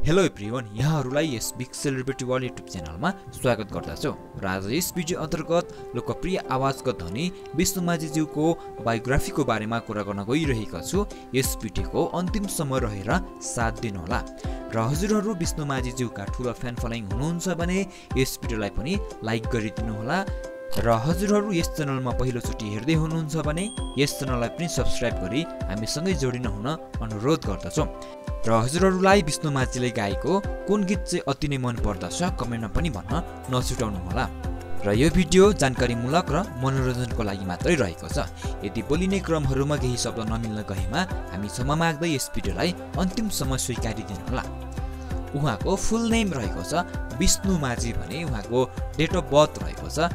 Hello everyone, यहाँहरूलाई यस big celebrity world YouTube च्यानलमा स्वागत गर्दछु। र आज यस भिडियो अन्तर्गत लोकप्रिय आवाजको धनी विष्णु माझीज्यूको बायोग्राफीको बारेमा कुरा गर्न गइरहेको छु। यस भिडियोको अन्तिमसम्म रहेर साथ दिनुहोला। र हजुरहरू विष्णु माझीज्यूका ठुलो फ्यान फलोइङ हुनुहुन्छ भने यस भिडियोलाई पनि लाइक गरिदिनुहोला। र हजुरहरू यस च्यानलमा पहिलोचोटि हेर्दै हुनुहुन्छ भने यस च्यानललाई पनि सब्स्क्राइब गरी हामीसँगै जोडिन हुन अनुरोध गर्दछु। र हजुरहरूलाई विष्णु माझीले गाएको कुन गीत चाहिँ अति नै मन पर्दछ कमेन्टमा पनि भन्न नछुटाउनु होला। र यो भिडियो जानकारीमूलक र मनोरञ्जनको लागि मात्रै रहेको छ। यदि बोलिने क्रमहरूमा केही शब्द नमिल्न गएमा हामी क्षमा माग्दै यस भिडियोलाई अन्तिमसम्म स्वीकारिदिनु होला। उहाँको फुल नेम रहेको छ विष्णु माझी भने उहाँको डेट अफ बर्थ रहेको छ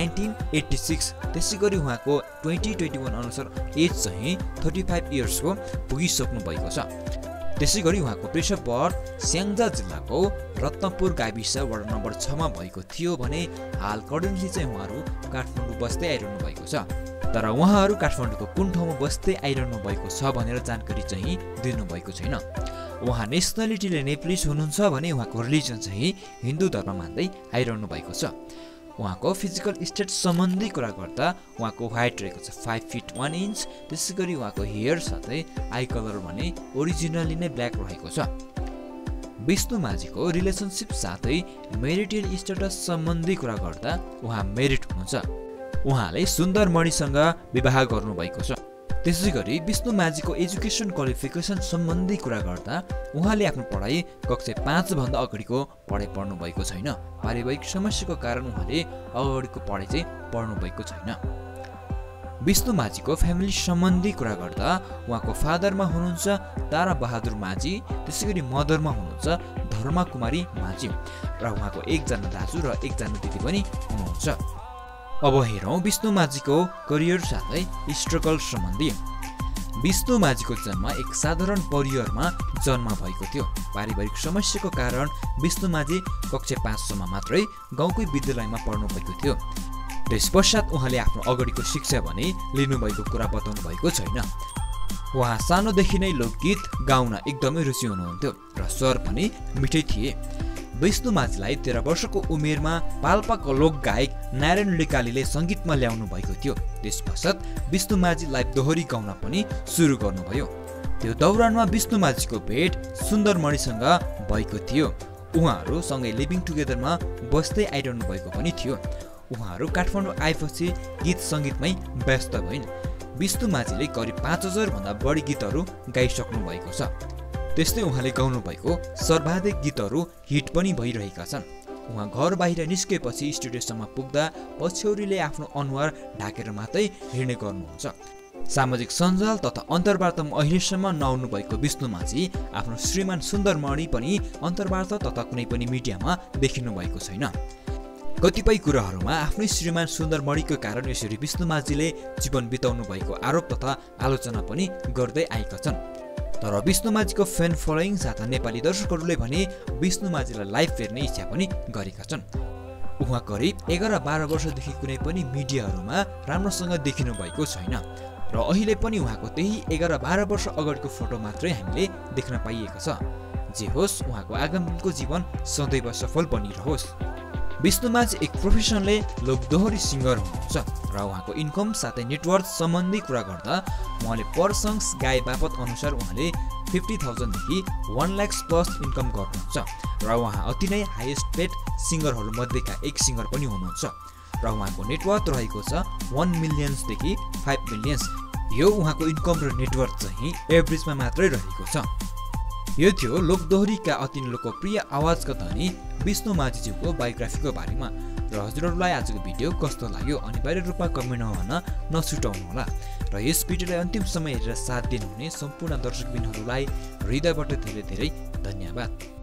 1986। त्यसैगरी उहाँको 2021 अनुसार एज चाहिँ 35 इयर्सको पुगिसक्नु भएको छ। त्यसैगरी उहाँको प्लेस अफ बर्थ स्याङ्जा जिल्लाको रत्नपुर गाविस वार्ड नम्बर 6 मा भएको थियो भने हाल करेन्टली चाहिँ उहाँहरू काठमाडौँ बस्दै आइरहनु भएको छ। तर उहाँहरू काठमाडौँको कुन ठाउँमा बस्दै आइरहनु भएको छ भनेर जानकारी चाहिँ दिनुभएको छैन। उहाँ नेसनालिटीले नेप्लिस हुनुहुन्छ भने उहाँको रिलिजन चाहिँ हिन्दू धर्म मान्दै आइरहनु भएको छ। उहाँको फिजिकल स्टेट सम्बन्धी कुरा गर्दा उहाँको हाइट रहेको छ 5 फिट 1 इन्च। त्यसैगरी उहाँको हेयर साथै आई कलर भने ओरिजिनली नै ब्ल्याक रहेको छ। विष्णु माझीको रिलेसनसिप साथै म्यारिटल स्टेटस सम्बन्धी कुरा गर्दा उहाँ म्यारिड हुनुहुन्छ। उहाँले सुन्दर मणिसँग विवाह गर्नुभएको छ। त्यसैगरी विष्णु माझीको एजुकेसन क्वालिफिकेसन सम्बन्धी कुरा गर्दा उहाँले आफ्नो पढाइ कक्षा 5 भन्दा अगाडिको पढाइ पढ्नु भएको छैन। पारिवारिक समस्याको कारण उहाँले अगाडिको पढाइ चाहिँ पढ्नु भएको छैन। विष्णु माझीको फ्यामिली सम्बन्धी कुरा गर्दा उहाँको फादरमा हुनुहुन्छ तारा बहादुर माझी। त्यसैगरी मदरमा हुनुहुन्छ धर्मा कुमारी माझी र उहाँको एकजना दाजु र एकजना दिदी पनि हुनुहुन्छ। अब हेरौँ विष्णु माझीको करियर साथै स्ट्रगल सम्बन्धी। विष्णु माझीको जन्म एक साधारण परिवारमा जन्म भएको थियो। पारिवारिक समस्याको कारण विष्णु माझी कक्षा 5 सम्म मात्रै गाउँकै विद्यालयमा पढ्नु भएको थियो। त्यसपश्चात उहाँले आफ्नो अगाडिको शिक्षा भने लिनुभएको कुरा बताउनु भएको छैन। उहाँ सानोदेखि नै लोकगीत गाउन एकदमै रुचि हुनुहुन्थ्यो र स्वर पनि मिठै थिए। विष्णु माझीलाई 13 वर्षको उमेरमा पाल्पाको लोकगायक नारायण लिकालीले सङ्गीतमा ल्याउनु भएको थियो। त्यसपश्चात विष्णु माझी लाइभ दोहोरी गाउन पनि सुरु गर्नुभयो। त्यो दौरानमा विष्णु माझीको भेट सुन्दर मणिसँग भएको थियो। उहाँहरू सँगै लिभिङ टुगेदरमा बस्दै आइरहनु भएको पनि थियो। उहाँहरू काठमाडौँ आएपछि गीत सङ्गीतमै व्यस्त भइन्। विष्णु माझीले करिब 5000 भन्दा बढी गीतहरू गाइसक्नु भएको छ। त्यस्तै उहाँले गाउनु भएको सर्वाधिक गीतहरू हिट पनि भइरहेका छन्। उहाँ घर बाहिर निस्केपछि स्टुडियोसम्म पुग्दा पछ्यौरीले आफ्नो अनुहार ढाकेर मात्रै हिँड्ने गर्नुहुन्छ। सामाजिक सञ्जाल तथा अन्तर्वार्तामा अहिलेसम्म नआउनु भएको विष्णु माझी आफ्नो श्रीमान सुन्दर मणि पनि अन्तर्वार्ता तथा कुनै पनि मिडियामा देखिनु भएको छैन। कतिपय कुराहरूमा आफ्नै श्रीमान सुन्दर मणिको कारण यसरी विष्णु माझीले जीवन बिताउनु भएको आरोप तथा आलोचना पनि गर्दै आएका छन्। तर विष्णु माझीको फ्यान फलोइङ साथै नेपाली दर्शकहरूले भने विष्णु माझीलाई लाइभ हेर्ने इच्छा पनि गरेका छन्। उहाँ करिब 11-12 वर्षदेखि कुनै पनि मिडियाहरूमा राम्रोसँग देखिनु भएको छैन र अहिले पनि उहाँको त्यही 11-12 वर्ष अगाडिको फोटो मात्रै हामीले देख्न पाइएको छ। जे होस्, उहाँको आगामीको जीवन सदैव सफल बनिरहोस्। विष्णु माझी एक प्रोफेसनले लोकदोहोरी सिङ्गर हुनुहुन्छ र उहाँको इन्कम साथै नेटवर्थ सम्बन्धी कुरा गर्दा उहाँले पर सङ्ग्स गाए बापत अनुसार उहाँले 50,000 देखि 1 लाख प्लस इन्कम गर्नुहुन्छ र उहाँ अति नै हाइएस्ट पेड सिङ्गरहरू मध्येका एक सिङ्गर पनि हुनुहुन्छ र उहाँको नेटवर्थ रहेको छ 1 मिलियन्सदेखि 5 मिलियन्स। यो उहाँको इन्कम र नेटवर्थ चाहिँ एभरेजमा मात्रै रहेको छ। यो थियो लोकदोहोरीका अति लोकप्रिय आवाजका धनी विष्णु माझीज्यूको बायोग्राफीको बारेमा। र हजुरहरूलाई आजको भिडियो कस्तो लाग्यो अनिवार्य रूपमा कमेन्टमा भन्न नछुटाउनु होला। र यस भिडियोलाई अन्तिमसम्म हेरेर साथ दिनुहुने सम्पूर्ण दर्शकबिनहरूलाई हृदयबाट धेरै धेरै धन्यवाद।